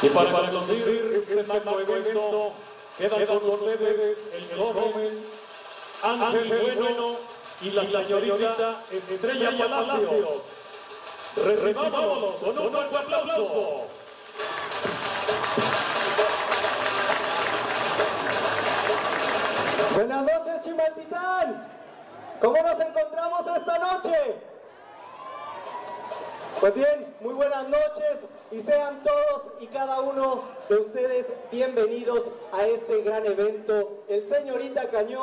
Y para conducir este magno evento, quedan con ustedes el joven Ángel Bueno y la señorita Estrella Palacios. Recibámoslos con un fuerte aplauso. Buenas noches, Chimaltitán. ¿Cómo nos encontramos esta noche? Pues bien, muy buenas noches y sean todos y cada uno de ustedes bienvenidos a este gran evento, el Señorita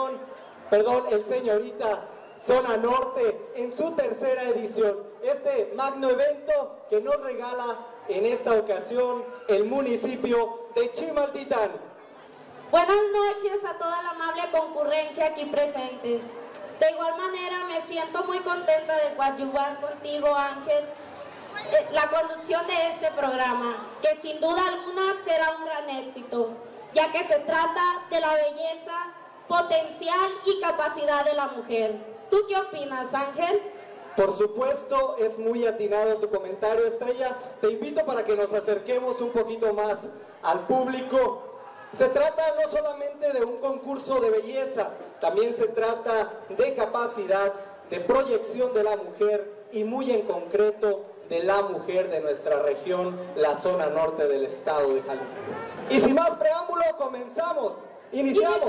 Zona Norte en su tercera edición. Este magno evento que nos regala en esta ocasión el municipio de Chimaltitán. Buenas noches a toda la amable concurrencia aquí presente. De igual manera me siento muy contenta de coadyuvar contigo, Ángel, la conducción de este programa, que sin duda alguna será un gran éxito, ya que se trata de la belleza, potencial y capacidad de la mujer. ¿Tú qué opinas, Ángel? Por supuesto, es muy atinado tu comentario, Estrella. Te invito para que nos acerquemos un poquito más al público. Se trata no solamente de un concurso de belleza, también se trata de capacidad, de proyección de la mujer y muy en concreto de la mujer de nuestra región, la zona norte del estado de Jalisco. Y sin más preámbulo, comenzamos. Iniciamos.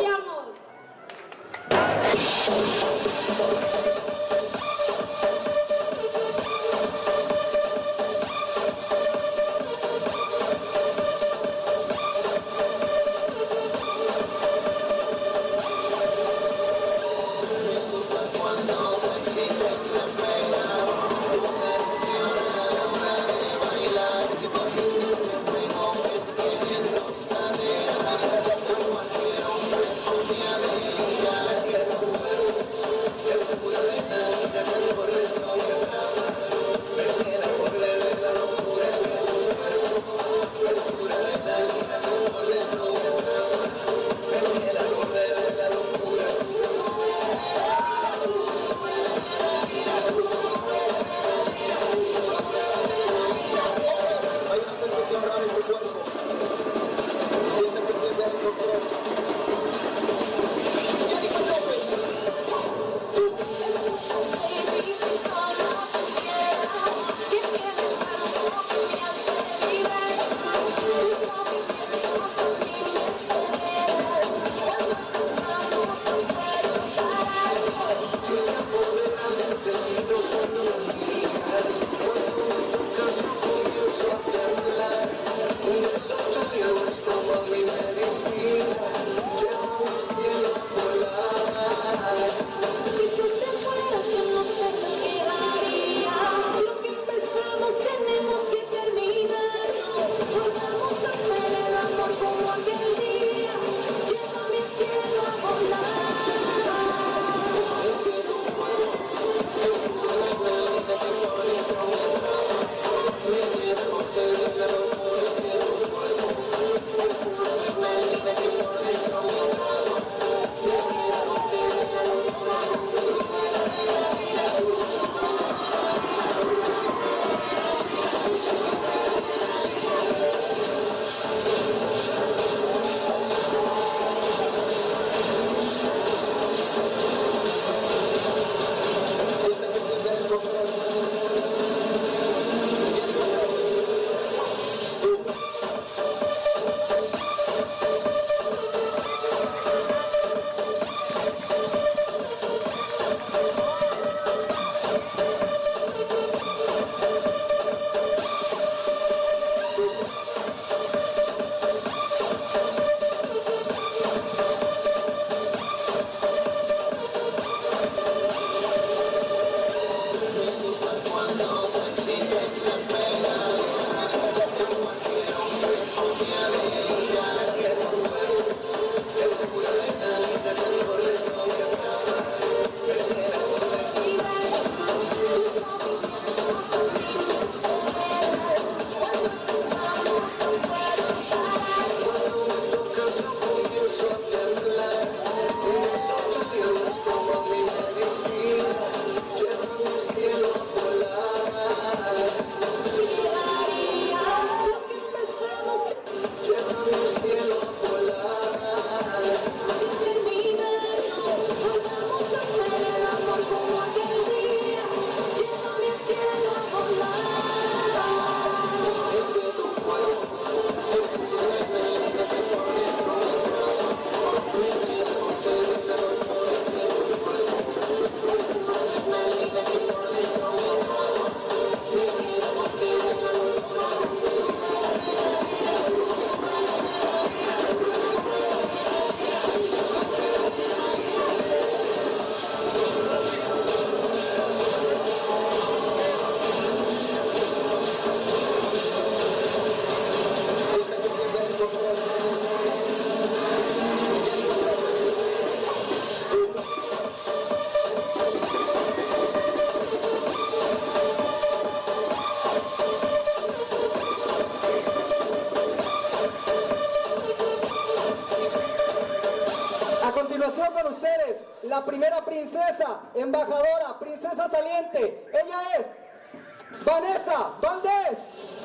embajadora, princesa saliente. Ella es Vanessa Valdés.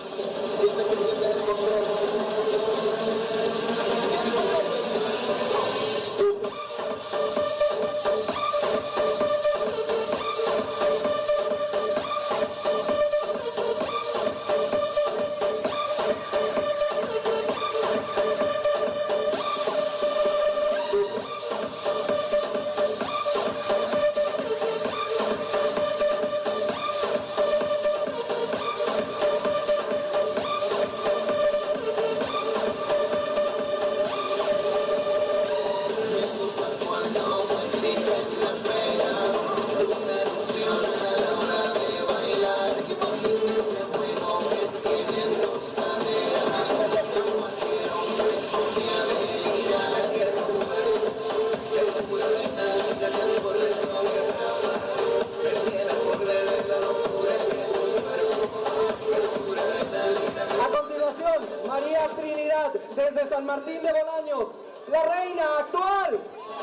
Desde San Martín de Bolaños, la reina actual.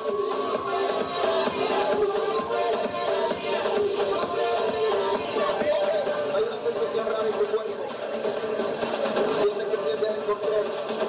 Hay una sensación rara en tu cuerpo. Siente que pierdes el control.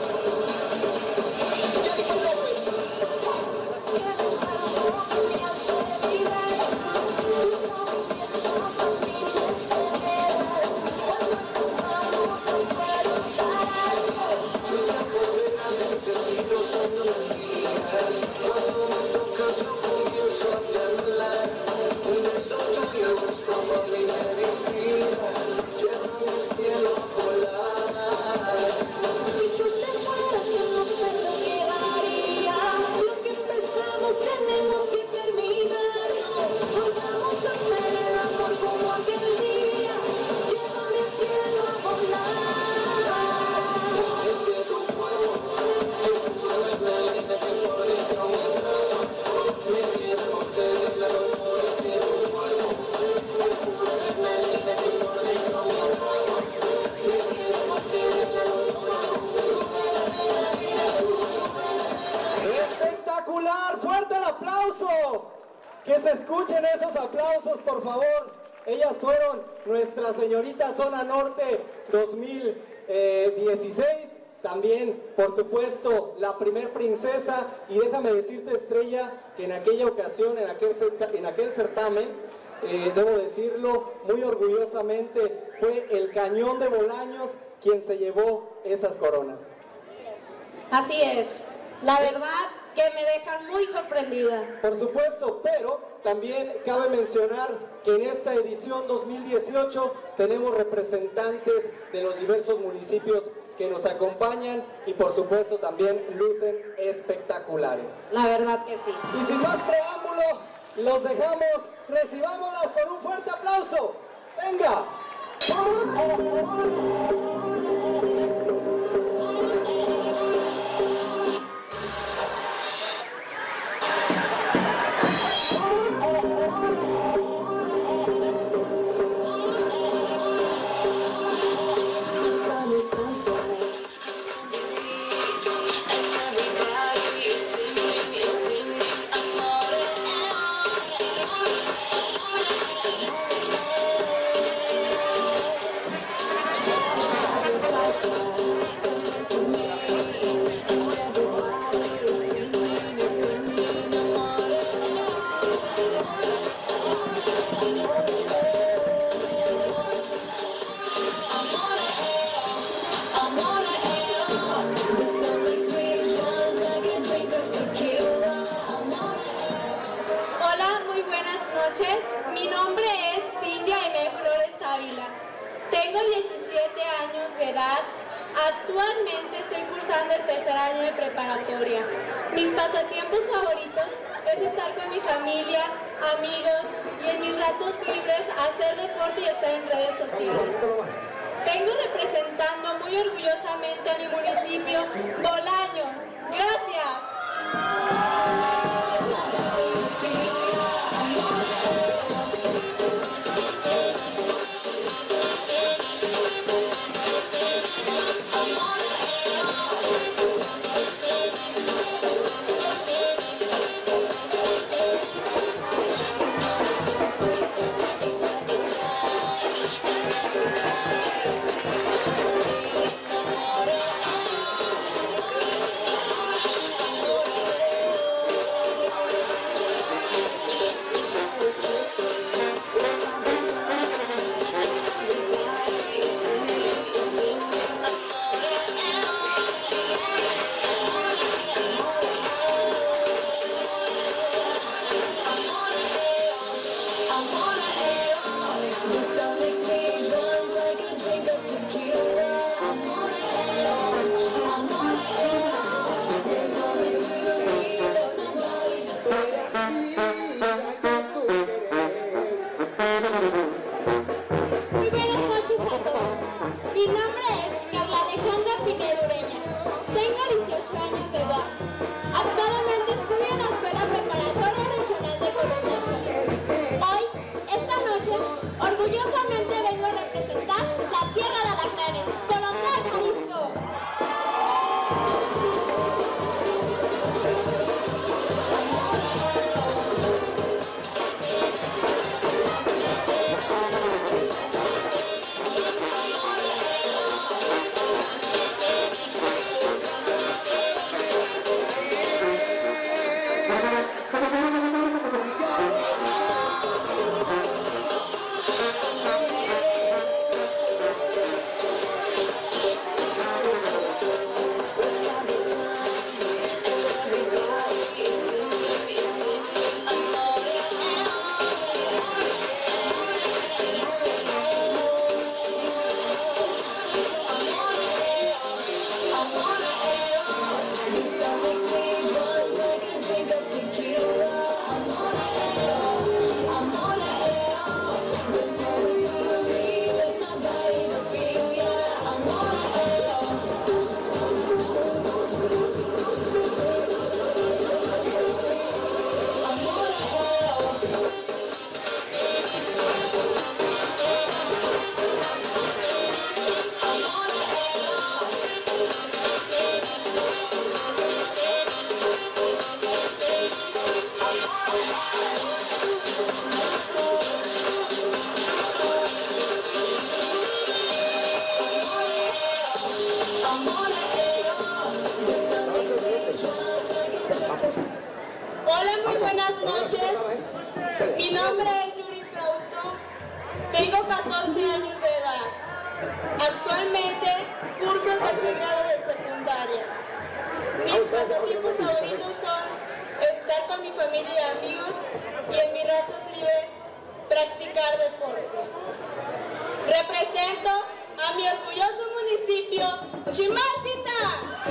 Que se escuchen esos aplausos, por favor. Ellas fueron nuestra señorita Zona Norte 2016. También, por supuesto, la primer princesa. Y déjame decirte, Estrella, que en aquella ocasión, en aquel certamen, debo decirlo muy orgullosamente, fue el Cañón de Bolaños quien se llevó esas coronas. Así es. La verdad que me dejan muy sorprendida. Por supuesto, pero también cabe mencionar que en esta edición 2018 tenemos representantes de los diversos municipios que nos acompañan y por supuesto también lucen espectaculares. La verdad que sí. Y sin más preámbulo, los dejamos, recibámoslas con un fuerte aplauso. ¡Venga! Mi nombre es Cindia Aimé Flores Ávila. Tengo 17 años de edad. Actualmente estoy cursando el tercer año de preparatoria. Mis pasatiempos favoritos es estar con mi familia, amigos y en mis ratos libres hacer deporte y estar en redes sociales. Vengo representando muy orgullosamente a mi municipio, Bolaños. ¡Gracias! representar la tierra de alacranes, Colotlán, Jalisco. Hola, muy buenas noches. Mi nombre es Yuri Frausto. Tengo 14 años de edad. Actualmente curso el tercer grado de secundaria. Mis pasatiempos favoritos son estar con mi familia y amigos y en mis ratos libres practicar deporte. Represento a mi orgulloso municipio, Chimaltita.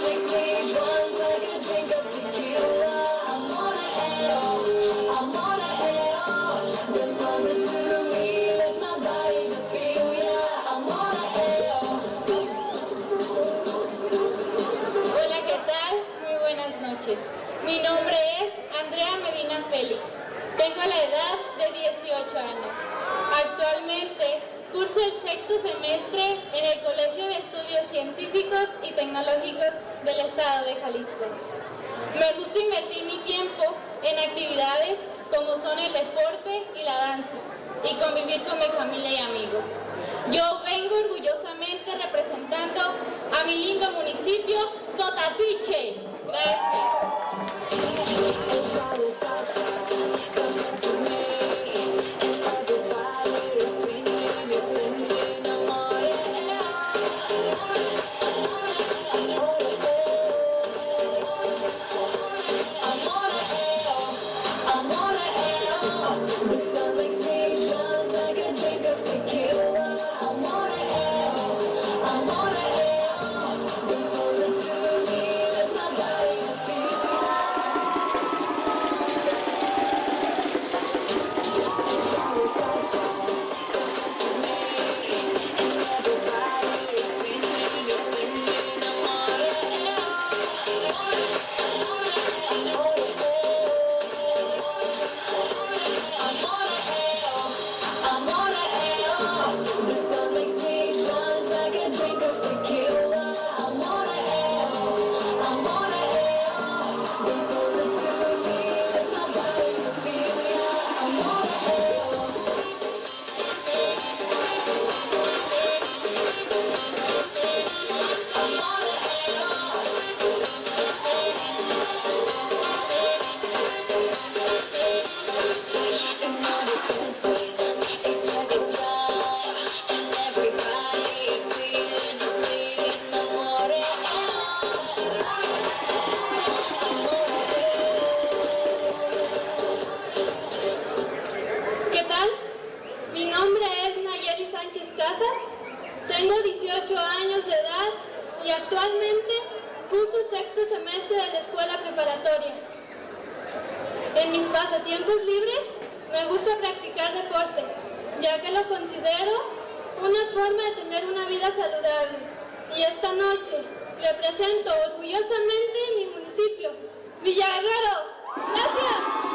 makes me drunk like a drink of tequila. Amore, amore, there's nothing to me, let my body just feel ya. Amore, Hola, ¿qué tal? Muy buenas noches. Mi nombre es Andrea Medina Félix. Tengo la edad de 18 años. Actualmente curso el 6º semestre en el Colegio de Estudios Científicos y Tecnológicos del Estado de Jalisco. Me gusta invertir mi tiempo en actividades como son el deporte y la danza y convivir con mi familia y amigos. Yo vengo orgullosamente representando a mi lindo municipio, Totatiche. Gracias. Tengo 18 años de edad y actualmente curso el 6º semestre de la escuela preparatoria. En mis pasatiempos libres me gusta practicar deporte, ya que lo considero una forma de tener una vida saludable. Y esta noche represento orgullosamente mi municipio, Villa Guerrero. ¡Gracias!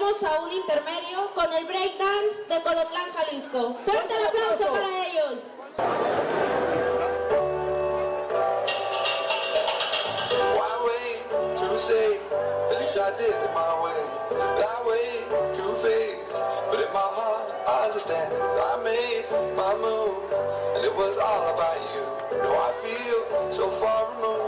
pasaremos a un intermedio con el breakdance de Colotlán, Jalisco. Fuerte el aplauso para ellos. Why wait to say? At least I did it my way. That way too fast, but in my heart I understand. I made my move, and it was all about you. Now I feel so far removed.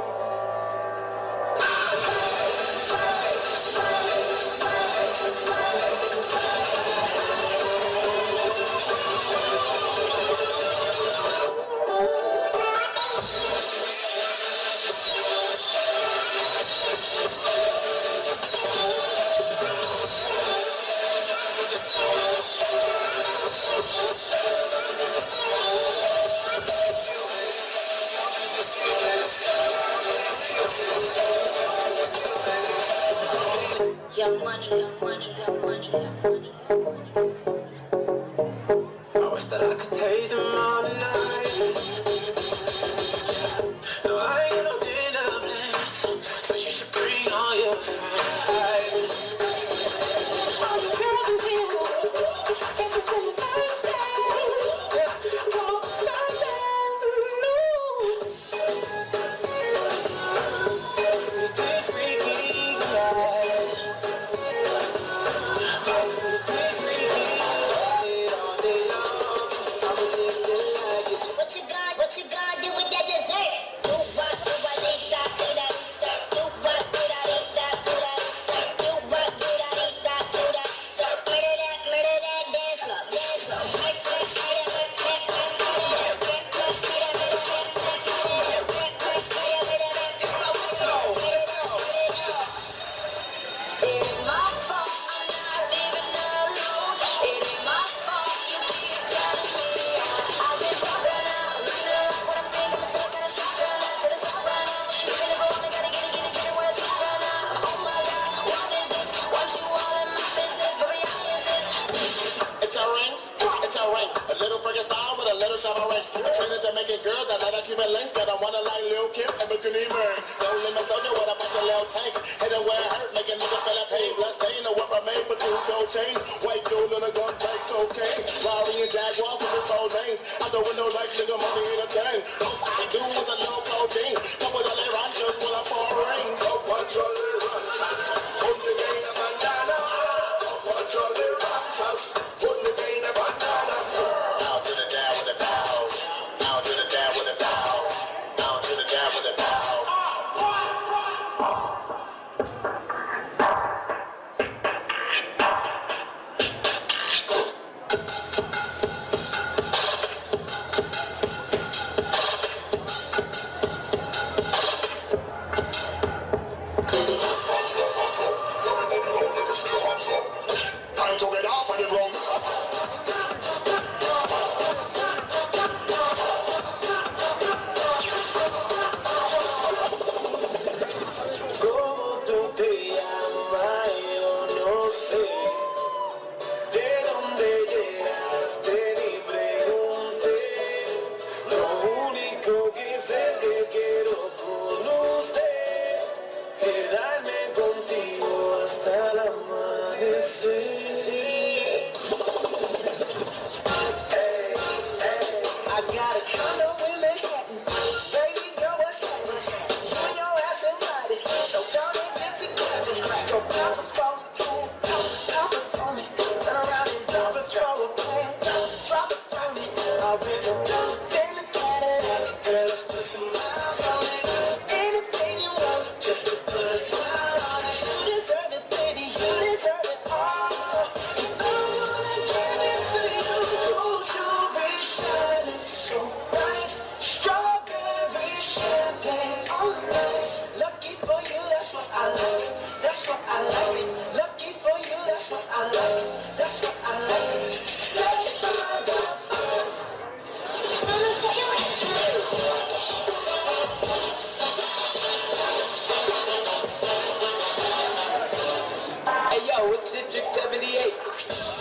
Young money, young money, young money, young money, young money, young money. I wish that I could taste them all night. No, I ain't got no dinner plans, so you should bring all your friends. All the girls in here, dancing for my birthday. Come on, birthday. Get freaky, yeah. What you gonna do with that dessert? Do what, do what, do that, do that, do what, do that, do that, do that, do what, do that, do that, do that. Murder that, dance slow, dance slow. It ain't my fault, I'm not leaving alone. It ain't my fault, you keep telling me I've been talking out. What I'm thinking, I feel kinda shotgun out to the top right now. Even if I wanna gotta get it where it's hot right now. Oh my God, what is this? Want you all in my business, baby, I insist. It's a ring, it's a ring. A little friggin' style with a little shot of rings. A trained Jamaican girl that let her keep it links. That I wanna like Lil' Kim and Bikini Ring. Don't limit soldier with a bunch of little tanks. Hit it where it hurt, make a nigga feel a pain. Blessed they know what remain for two gold chains. White dude in a gun, fake cocaine. Rari and Jaguar with the cold names. Out the window like nigga money ain't a thing. Most I do is a little codeine. Couple of they ranchers when I'm pouring. Go control the ranchers, put the gain a bandana. Go control the ranchers, put the gain a bandana. Out to the down with the bow. Out to the down with the bow. Out to the down with the bow. Time to get off of the ground. ¿Cómo tú te llamas? Yo no sé. ¿De dónde llegaste? Ni pregunté. Lo único que sé es que quiero con usted quedarme contigo hasta el amanecer. I got a condo in Manhattan. Baby girl, what's happening? You and your ass invited, so don't get to clapping. Go pop it for me, pop it for me. Turn around and drop it for a plan. Drop it for me. I'll be the dump in the Cadillac. Girl, let's put some miles on it. Anything you want, just to put a smile on it. You deserve it, baby. You deserve it all. I'm gonna give it to you. Jewelry shining so bright. Strawberry champagne on us. Lucky for you, that's what I love. That's what I like. Lucky for you, that's what I like. That's what I like. Let's find out. Mama say you extra. Hey yo, it's District 78.